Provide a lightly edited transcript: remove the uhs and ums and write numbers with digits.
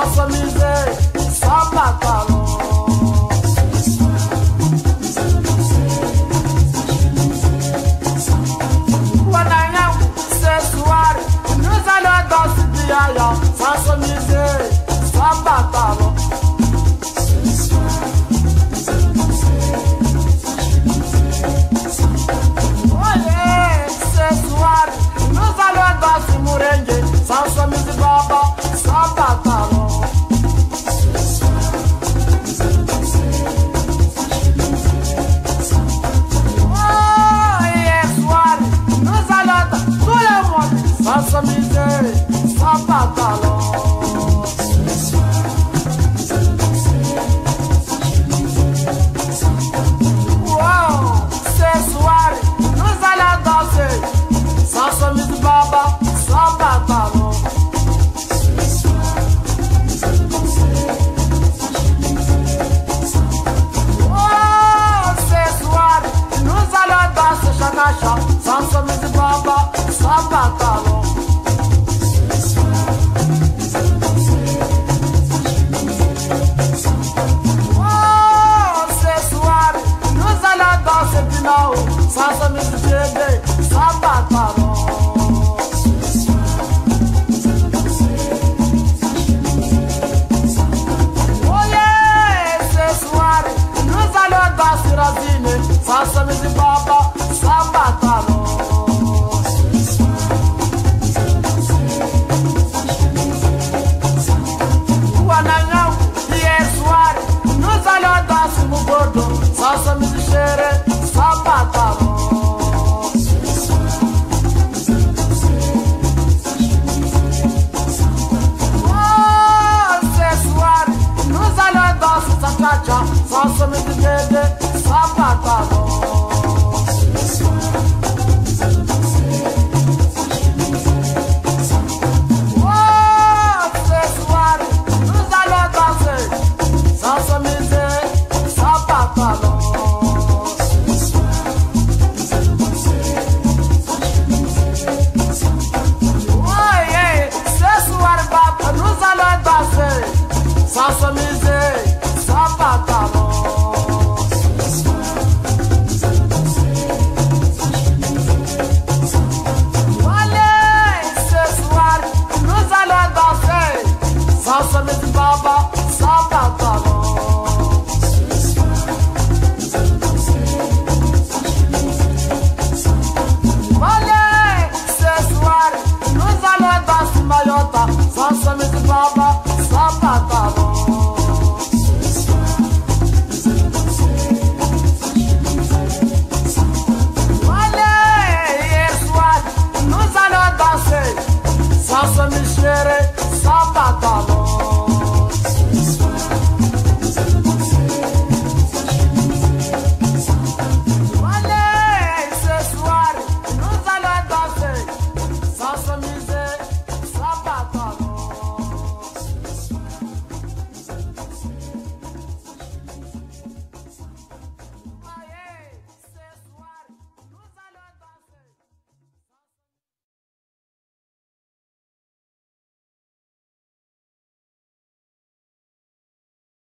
sans chemisée, sans pantalon. Sans chemisée, sans pantalon. Ce soir, nous allons danser. Oh yeah, ce soir, nous allons danser merengue. Sans chemise baba, sans pantalon. Ce soir, nous allons danser. Sans pantalon. Oh yeah, soir, nous allons danser tout le monde. Sans chemise, sans pantalon. Sans chemise baba, sans pantalon. Ce soir, nous allons danser. Sans pantalon. Oh, ce soir, nous allons danser pinao. Sans chemise bébé, sans pantalon. Ce soir, nous allons danser. Sans pantalon. Oh yeah, ce soir, nous allons danser rasine. Sans chemise baba, sans pantalon. Sans chemise chérie, sans pantalon. Ce soir, nous allons danser. Sans pantalon. Oh, ce soir, nous allons danser sans cacha. Sans chemise bébé, sans pantalon. Ce soir, nous allons danser. Sans pantalon. Oh, ce soir, nous allons danser. Sans chemise, sans pantalon. Sans chemise, sans pantalon. Ce soir, nous allons danser. Sans chemise, sans pantalon. Allez, ce soir, nous allons danser. Sans chemise baba, sans pantalon. Ce soir, nous allons danser. Sans chemise, sans pantalon. Allez, ce soir, nous allons danser maillota. Sans chemise baba, sans pantalon.